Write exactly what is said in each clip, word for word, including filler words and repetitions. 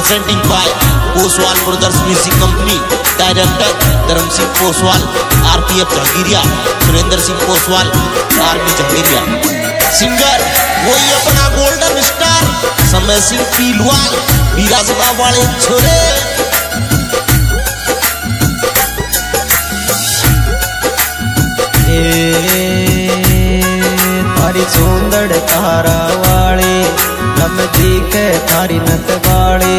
presenting by Poswal brothers music company. Director Dharam Singh Poswal, RPF Jahangiria, Surendra Singh Poswal, army Jahangiria. Singer वही अपना golden star समय सिंह पीलवाल, बिराजमा वाले छोरे। थारी सुंदर तारा वाली नमदी के थारी नत वाली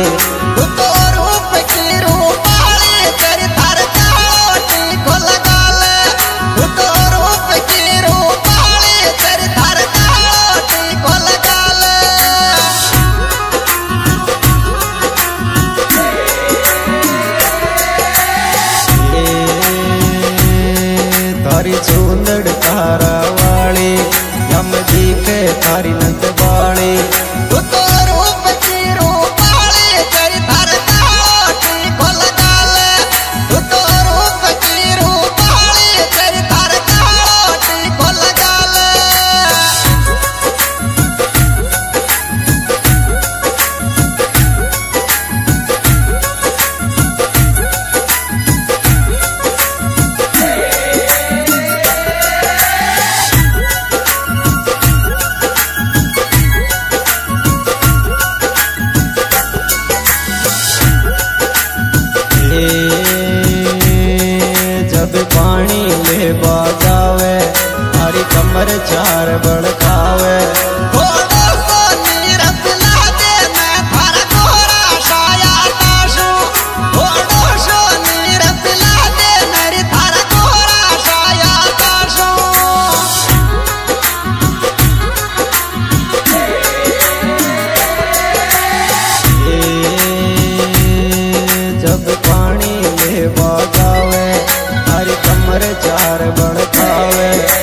थारी सुंदर तारा वाली नमदी के थारी नत वाली जब पानी ले बाजावे थारी कमर चार बड़कावे जब पानी ले बाजावे थारी कमर चार बड़कावे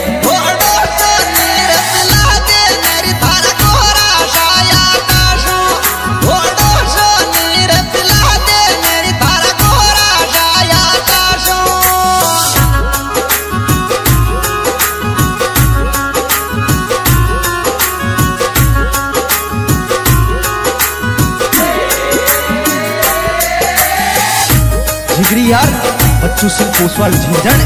जिगरी यार बच्चू सिंह पोसवाल झिंझण।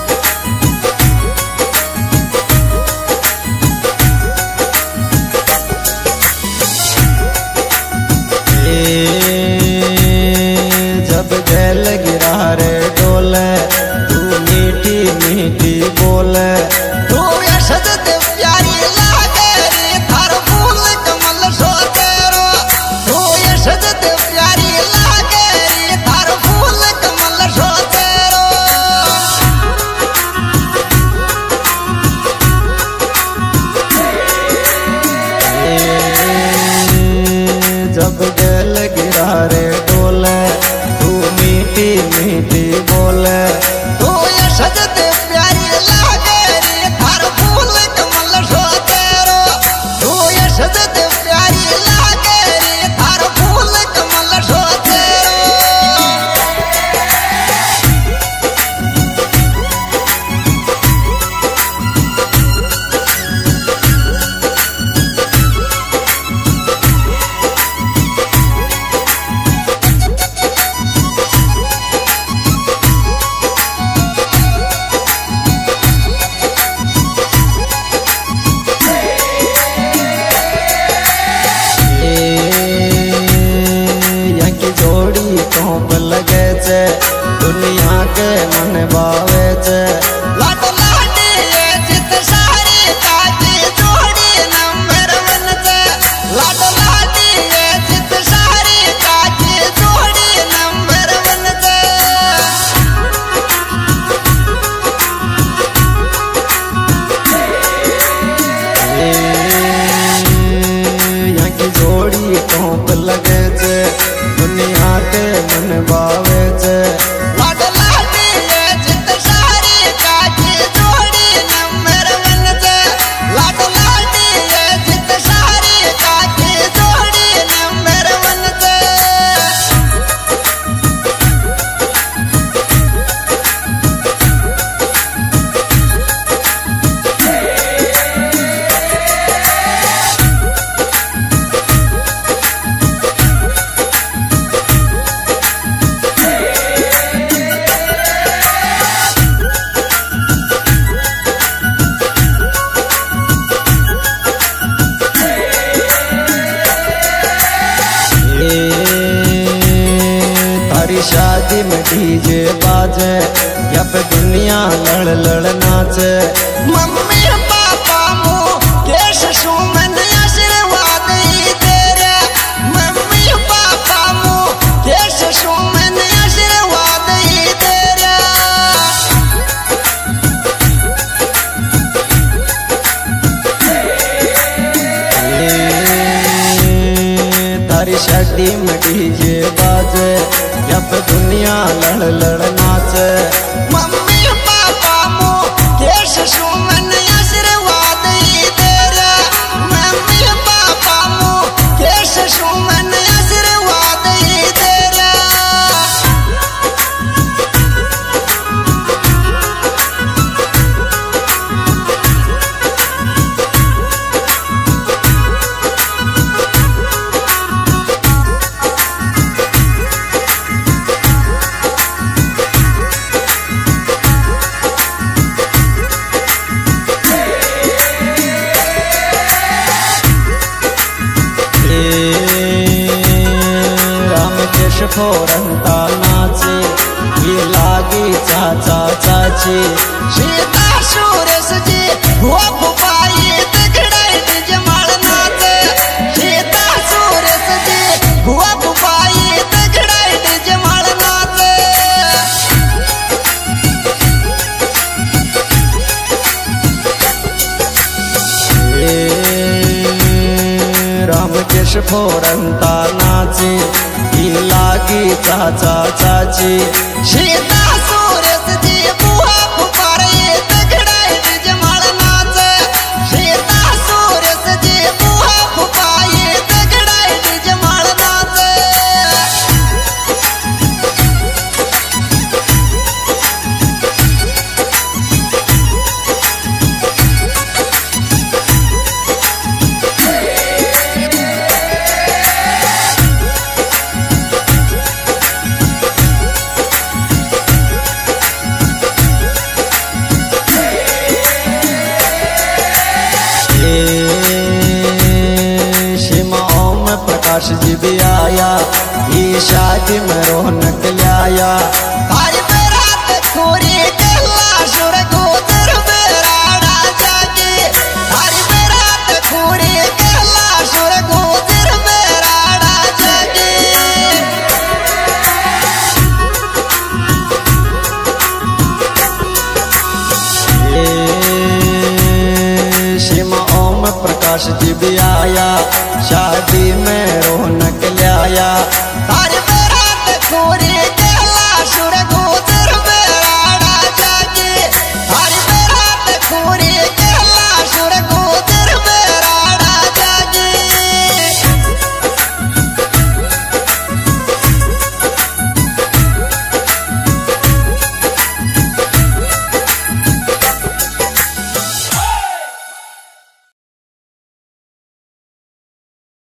जब गैल गिरा रे डोले तू मीठी मीठी बोले तू यशद दे प्यारी लागे रे थार फूल कमल सो तेरो तू यशद दे प्यारी लागे रे थार फूल कमल सो तेरो जब गैल गिरा रे डोले तू मीठी मीठी बोले तू यशद दे प्यारी लागे रे नाचे। मम्मी पापा मो केश सुमन आशीर्वाद तेरे, मम्मी पापा मो केश सुमन आशीर्वाद तेरे। तारी शादी में डीजे बाजे, जब दुनिया लड़ लड़ नाचे। मम्मी पापा मो केश सुमन आशीर्वाद तेरे, मम्मी पापा मो केश सुमन आशीर्वाद तेरे। रामकेश फोरंता नाचे, ये लागी चाचा चाची। सीता सुरेश जी वो बुपाई तगड़ाई जमाल नाचे, सीता सुरेश जी वो बुपाई तगड़ाई जमाल नाचे। रामकेश फोरंता नाचे, लागी चाचा चाची। सीता सुरेश जी बुआ फुफारे तगड़ाई जमाल नाचे, सीता सुरेश जी बुआ फुफारे तगड़ाई जमाल नाचे। प्रकाश जी भी आया, ये शादी में रौनक लाया। हरी बेरात खोरी गला सुर गोदर बेराड़ा जागी, हरी बेरात खोरी गला सुर गोदर बेराड़ा जागी। शिमा ओम प्रकाश जी भी आया, शादी में रौनक लाया। हर बेरात खोरी